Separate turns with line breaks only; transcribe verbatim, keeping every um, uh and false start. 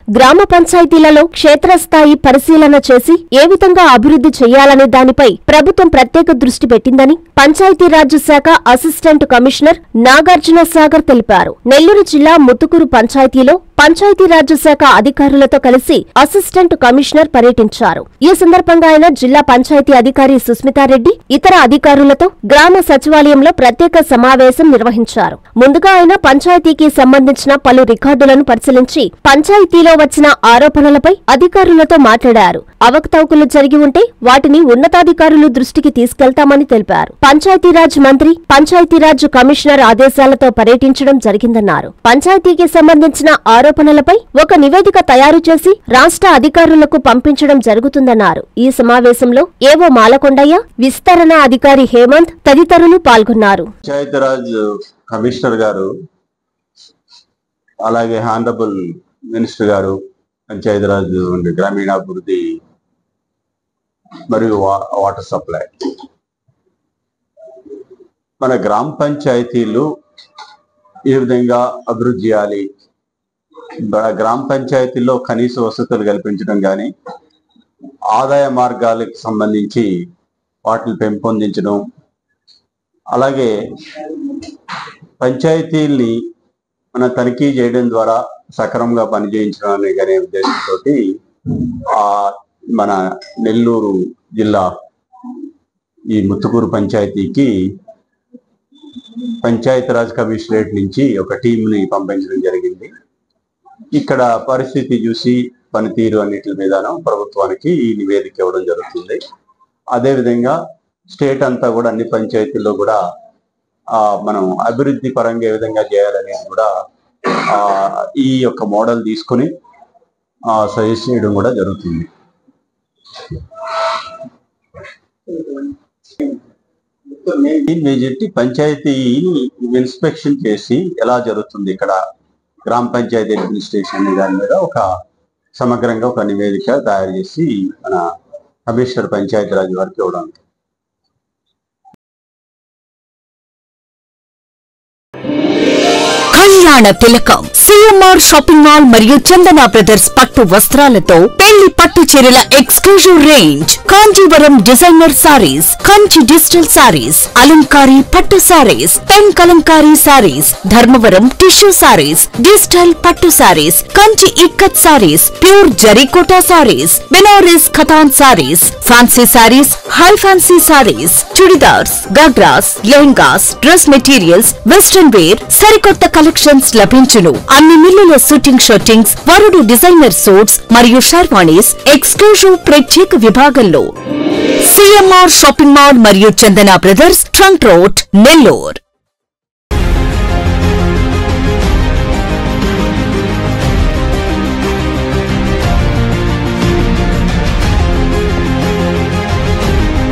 గ్రామ పంచాయతీలలో క్షేత్రస్థాయి పరిశీలన చేసి ఏ విధంగా అభివృద్ధి చేయాలనే దానిపై ప్రభుత్వం ప్రత్యేక దృష్టి పెట్టిందని పంచాయతీరాజ్ శాఖ అసిస్టెంట్ కమిషనర్ నాగార్జున సాగర్ తెలిపారు. నెల్లూరు జిల్లా ముత్తుకూరు పంచాయతీలో పంచాయతీరాజ్ శాఖ అధికారులతో కలిసి అసిస్టెంట్ కమిషనర్ పర్యటించారు. ఈ సందర్భంగా ఆయన జిల్లా పంచాయతీ అధికారి సుస్మితారెడ్డి ఇతర అధికారులతో గ్రామ సచివాలయంలో ప్రత్యేక సమావేశం నిర్వహించారు. ముందుగా ఆయన పంచాయతీకి సంబంధించిన పలు రికార్డులను పరిశీలించి పంచాయతీలో వచ్చిన ఆరోపణలపై అధికారులతో మాట్లాడారు. అవకతవకలు జరిగి ఉంటే వాటిని ఉన్నతాధికారులు దృష్టికి తీసుకెళ్తామని తెలిపారు. పంచాయతీరాజ్ మంత్రి పంచాయతీరాజ్ కమిషనర్ ఆదేశాలతో పర్యటించడం జరిగిందన్నారు. పంచాయతీకి సంబంధించిన ఆరోపణలపై ఒక నివేదిక తయారు చేసి రాష్ట్ర అధికారులకు పంపించడం జరుగుతుందన్నారు. ఈ సమావేశంలో ఏవో మాలకొండయ్య, విస్తరణ అధికారి హేమంత్ తదితరులు పాల్గొన్నారు.
పంచాయతీరాజ్ కమిషనర్ గారు, అలాగే హానరబుల్ మినిస్టర్ గారు, పంచాయతీరాజ్ గ్రామీణాభివృద్ధి మరియు వాటర్ సప్లై, మన గ్రామ పంచాయతీలు ఏ విధంగా అభివృద్ధి చేయాలి, గ్రామ పంచాయతీల్లో కనీస వసతులు కల్పించడం కానీ, ఆదాయ మార్గాలకు సంబంధించి వాటిని పెంపొందించడం, అలాగే పంచాయతీల్ని మన తనిఖీ చేయడం ద్వారా సక్రమంగా పనిచేయించడం అనే ఉద్దేశంతో ఆ మన నెల్లూరు జిల్లా ఈ ముత్తుకూరు పంచాయతీకి పంచాయతీరాజ్ కమిషనరేట్ నుంచి ఒక టీంని పంపించడం జరిగింది. ఇక్కడ పరిస్థితి చూసి పనితీరు అన్నిటి మీదను ప్రభుత్వానికి ఈ నివేదిక ఇవ్వడం జరుగుతుంది. అదేవిధంగా స్టేట్ అంతా కూడా అన్ని పంచాయతీల్లో కూడా ఆ మనం అభివృద్ధి పరంగా ఏ విధంగా చేయాలనేది కూడా ఆ ఈ యొక్క మోడల్ తీసుకుని ఆ సజెస్ట్ చేయడం కూడా జరుగుతుంది. మేజర్టీ పంచాయతీని ఇన్స్పెక్షన్ చేసి ఎలా జరుగుతుంది ఇక్కడ గ్రామ పంచాయతీ అడ్మినిస్ట్రేషన్ అనే దాని మీద ఒక సమగ్రంగా ఒక నివేదిక తయారు చేసి మన కమిషనర్ పంచాయతీరాజ్ వారికి ఇవ్వడం.
కళ్యాణ తిలకం సిఎంఆర్ షాపింగ్ మాల్ మరియు చందన బ్రదర్స్ పట్టు వస్త్రాలతో పెళ్లి పట్టు చీరల exclusive range, Kanjeevaram designer sarees, Kanchi digital sarees, అలంకారీ పట్టు sarees, pen kalamkari sarees, Dharmavaram tissue sarees, digital పట్టు sarees, Kanchi ikat sarees, pure జరీకోటా సారీస్, బెనారస్ ఖతాన్ sarees, fancy sarees, high fancy sarees, chudidars, ghagras, lehengas, dress materials, western wear, సరికొత్త కలెక్షన్స్ లభించును. అన్ని మిల్లుల షూటింగ్ షూటింగ్స్, వరుడు డిజైనర్ సూట్స్ మరియు షర్వాణీస్ ఎక్స్క్లూజివ్ ప్రత్యేక విభాగంలో సిఎంఆర్ షాపింగ్ మాల్ మరియు Chandana brothers trunk road, Nellore.